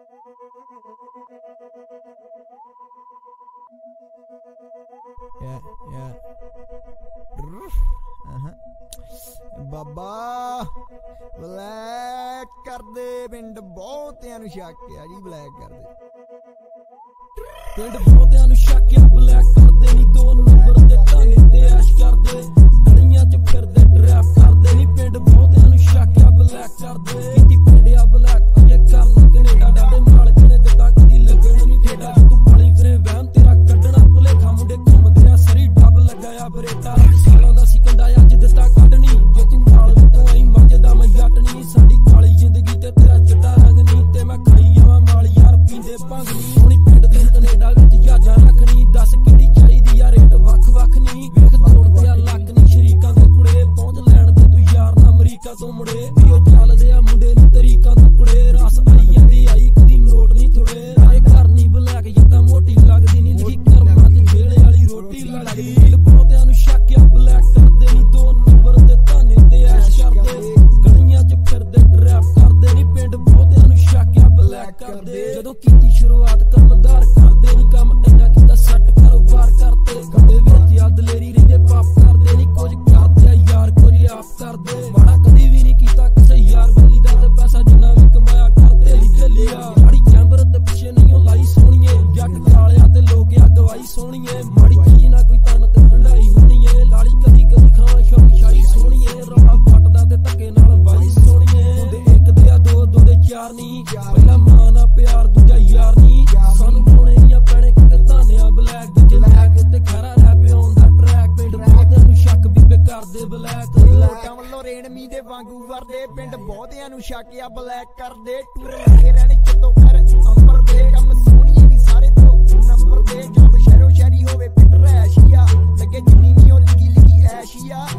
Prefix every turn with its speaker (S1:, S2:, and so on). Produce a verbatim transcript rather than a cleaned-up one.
S1: Yeah, yeah. Uh-huh. Baa baa black कर दे पिंड बहुतियां नूं शक आ जी ब्लैक कर दे
S2: पिंड बहुतियां नूं शक आ ब्लैक कर दे नी दो नंबर ते ताने ते ऐश कर दे गलियां च फिरदे ट्रैप कर दे नी पिंड बहुतियां नूं शक आ ब्लैक कर दे की पिंडिया ब्लैक अजे कर लो कनेडा डाडे मालक ने दिता कदी लगण नी ठेडा तू पाली फिरे वहम तेरा कड्डना भुलेखा मुंडे घुमदे आ सरी डब लगाया बरेटा सालां दा सी कंडा अज दिता कढनी जे तू नाल तो आई मजदा मैं जटनी साडी काली जिंदगी ते तेरा चिट्टा रंग नी ते मैं खाई जावां माल यार पींदे भंग नी हुणी पिंड ते कनेडा विच यादां रखनी दस किहड़ी चाहीदी आ रेट वख वख नी वेख तोड़दे आ लक नी शरीकां दे कुड़े पहुंच लैण ते तू यार ना अमरीका तो मुड़े इहो ਚੱਲਦੇ आ मुंडे नी तरीकां तो कुड़े रस आई ਜਾਂਦੀ आई कदी नोट नी थोड़े ए घर नी ब्लैक जद्दां मोटी लगदी नी लिखी करमां दी ਵੇਲੇ वाली रोटी लगदी ਬਹੁਤਿਆਂ ਨੂੰ ਸ਼ੱਕ ਆ ब्लैक ਕਰਦੇ ਨੀ ਦੋ ਨੰਬਰ ਤੇ ਤਾਨੇ ਤੇ ਐਸ਼ ਕਰਦੇ ਗਲੀਆਂ ਚ ਫਿਰਦੇ ਟਰੈਪ ਕਰਦੇ ਨੀ ਪਿੰਡ ਬਹੁਤਿਆਂ ਨੂੰ ਸ਼ੱਕ ਆ ब्लैक ਕਰਦੇ ਜਦੋਂ ਕੀਤੀ ਸ਼ੁਰੂਆਤ ਕੰਮਦਾਰ ਕਰਦੇ ਨੀ ਕੰਮ ਇੰਨਾ ਕੀਤਾ ਸੱਟ ਕਾਰੋਬਾਰ ਕਰਦੇ ਕਦੇ ਵਿੱਚ ਆ ਦਲੇਰੀ ਰਹਿੰਦੇ ਪਾਪ ਕਰਦੇ ਨੀ ਕੁਝ ਕਰਦੇ ਆ ਯਾਰ ਕੁਝ ਆਪ ਕਰਦੇ ਮਾੜਾ ਕਦੀ ਵੀ ਨਹੀਂ ਕੀਤਾ ਕਿਸੇ ਯਾਰ ਬਲੀ ਦਾ ਤੇ ਪੈਸਾ ਜਿੰਨਾ ਵੀ ਕਮਾਇਆ ਕਰਦੇ ਲਈ ਚੱਲਿਆ ਮਾੜੀ ਚੈਂਬਰ ਤੇ ਪਿੱਛੇ ਨਹੀਂ ਲਾਈ ਸੋਹਣੀਏ ਜੱਟ ਕਾਲਿਆ ਤੇ ਲੋਕ ਆ ਗਵਾਈ ਸੋਹਣੀਏ ਮਾੜੀ ਚੀਜ਼ ਨਾ ਕੋਈ ਤਨ ਤੇ ਹੰਡਾਈ ਹੋਣੀਏ ਲਾਲੀ ਕਦੀ ਕਦੀ ਖਾਵਾਂ ਸ਼ੌਕ ਸ਼ਾਈ ਸੋਹਣੀਏ ਰੌਲਾ ਫੱਟਦਾ ਤੇ ਧੱਕੇ ਨਾਲ ਵਾਈ ਸੋਹਣੀਏ ਹੁੰਦੇ ਇੱਕ ਦੇ ਆ ਦੋ ਦੋ ਦੇ ਚਾਰ ਨਹੀਂ ਪਹਿਲਾ ਮਾਂ ਨਾਲ ਪਿਆਰ ਦੂਜਾ ਯਾਰ ਨਹੀਂ ਸਾਨੂੰ ਪਾਉਣੇ ਦੀਆਂ ਪੈਣੇ ਕਿਰਤਾਨਿਆ ਬਲੈਕ ਦੂਜੇ ਲੈ ਕੇ ਤੇ ਖਰਾ ਰੈਪ ਆਨ ਦਾ ਟਰੈਕ ਪਿੰਡ ਬਹੁਤਿਆਂ ਨੂੰ ਸ਼ੱਕ ਵੀ ਕਰਦੇ ਬਲੈਕ
S1: ਲੋਕਾਂ ਵੱਲੋਂ ਰੇਣ ਮੀਂਹ ਦੇ ਵਾਂਗੂ ਵਰਦੇ ਪਿੰਡ ਬਹੁਤਿਆਂ ਨੂੰ ਸ਼ੱਕ ਆ ਬਲੈਕ ਕਰਦੇ ਟੂਰ ਲੱਗੇ ਰਹਿਣੇ ਚਿੱਤੋਂ ਫਿਰ ਅੰਬਰ ਦੇ ਕੰਮ ਸੋਹਣੀਏ ਨਹੀਂ ਸਾਰੇ ਦੋ ਨੰਬਰ ਦੇ ਜੱਬ ਸ਼ਹਿਰੋ ਸ਼ਹਿਰੀ ਹੋਵੇ ਪਿੰਡ ਰਹਿਸ਼ੀਆ ਲੱਗੇ ਜਿੰਨੀ ਵੀ ਉਹ ਲਿਖੀ ਲਿਖੀ ਐਸ਼ੀਆ